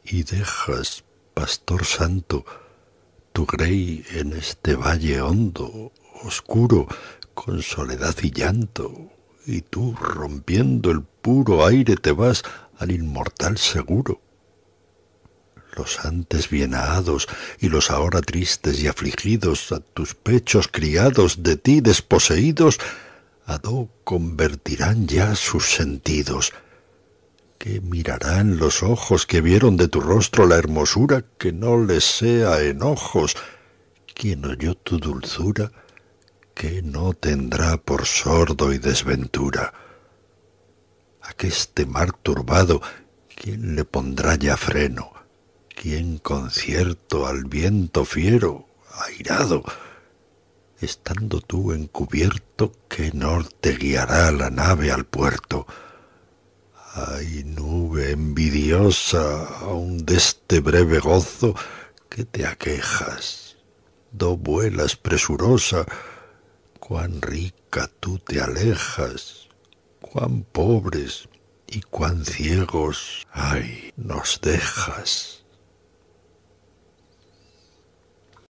y dejas, pastor santo, tu grey en este valle hondo, oscuro, con soledad y llanto, y tú, rompiendo el puro aire, te vas al inmortal seguro. Los antes bien ahados y los ahora tristes y afligidos, a tus pechos criados, de ti desposeídos, a do convertirán ya sus sentidos. ¿Qué mirarán los ojos que vieron de tu rostro la hermosura que no les sea enojos? Quien oyó tu dulzura, que no tendrá por sordo y desventura. Aqueste mar turbado, ¿quién le pondrá ya freno? ¿Quién concierto al viento fiero, airado? Estando tú encubierto, ¿qué norte guiará la nave al puerto? Ay, nube envidiosa, aun deste breve gozo, que te aquejas, do vuelas presurosa, cuán rica tú te alejas, cuán pobres y cuán ciegos, ay, nos dejas.